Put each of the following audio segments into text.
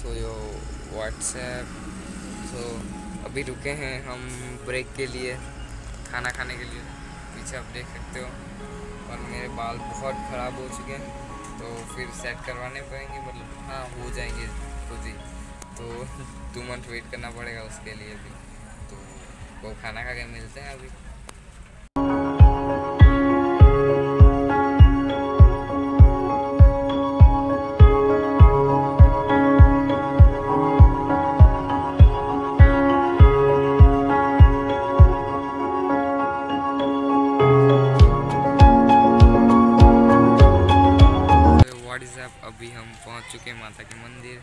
सो यो WhatsApp. सो अभी रुके हैं हम ब्रेक के लिए, खाना खाने के लिए। पीछे आप देख सकते हो। और मेरे बाल बहुत ख़राब हो चुके हैं, तो फिर सेट करवाने पड़ेंगे, मतलब हाँ हो जाएंगे खुद ही। तो 2 मंथ वेट करना पड़ेगा उसके लिए भी। तो वो खाना खा के मिलते हैं अभी। अभी हम पहुंच चुके हैं माता के मंदिर।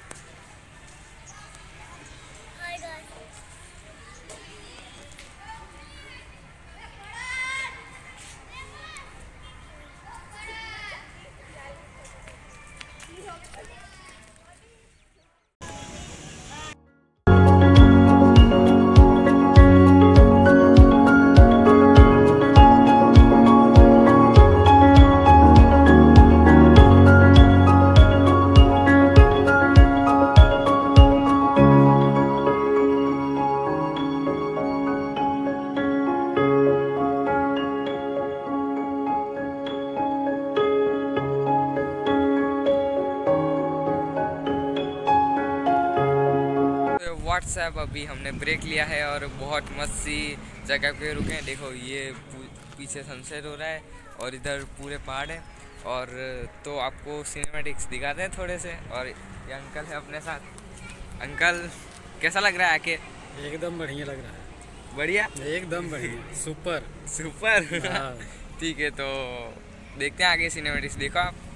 व्हाट्सएप अभी हमने ब्रेक लिया है और बहुत मस्त सी जगह पे रुके हैं। देखो ये पीछे सनसेट हो रहा है और इधर पूरे पहाड़ है। और तो आपको सिनेमैटिक्स दिखाते हैं थोड़े से। और ये अंकल है अपने साथ। अंकल कैसा लग रहा है आके? एकदम बढ़िया लग रहा है। बढ़िया, एकदम बढ़िया, सुपर सुपर। ठीक है, तो देखते हैं आगे सिनेमैटिक्स। देखो आप।